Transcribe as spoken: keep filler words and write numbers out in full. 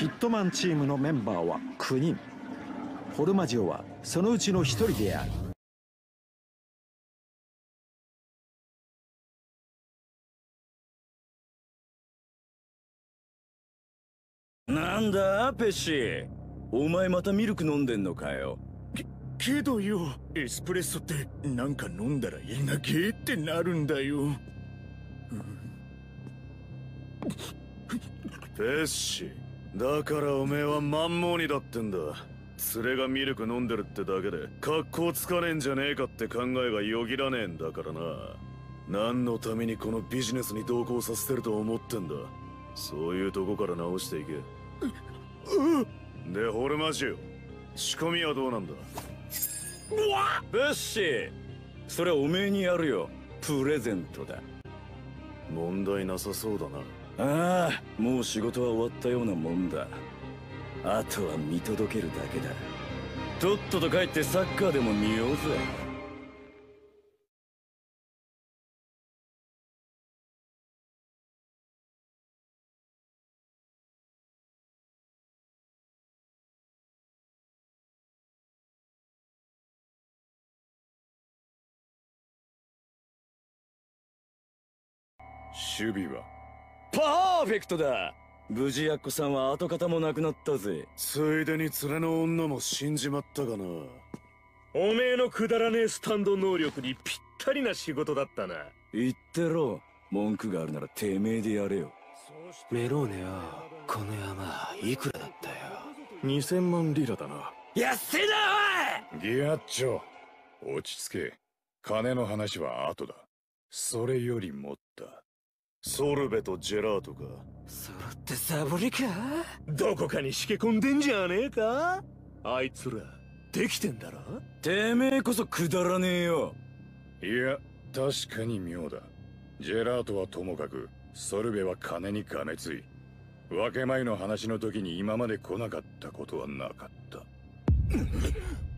ヒットマンチームのメンバーはきゅうにん。フォルマジオはそのうちのひとりである。 なんだペッシー、お前またミルク飲んでんのかよ。 けけどよ、エスプレッソってなんか飲んだらいいなげってなるんだよ。 ペッシー、だからおめえはマンモーニだってんだ。連れがミルク飲んでるってだけで格好つかねえんじゃねえかって考えがよぎらねえんだからな。何のためにこのビジネスに同行させてると思ってんだ。そういうとこから直していけ。でホルマジオ、仕込みはどうなんだ。 ペッシー、それおめえにやるよ。プレゼントだ。 問題なさそうだな。 ああ、もう仕事は終わったようなもんだ。あとは見届けるだけだ。とっとと帰ってサッカーでも見ようぜ。 守備はパーフェクトだ。無事ヤッコさんは跡形もなくなったぜ。 ついでに連れの女も死んじまったかな。 おめえのくだらねえスタンド能力にぴったりな仕事だったな。 言ってろ。文句があるならてめえでやれよ。 メローネよ、この山いくらだったよ。 にせんまんリラだな。 やっせだおい。 ギアッチョ、落ち着け。金の話は後だ。それよりもったソルベとジェラートか。 揃ってサボりか。 どこかにしけ込んでんじゃねえか。あいつらできてんだろ。 てめえこそくだらねえよ。 いや、確かに妙だ。ジェラートはともかくソルベは金にがめつい。分け前の話の時に今まで来なかったことはなかった。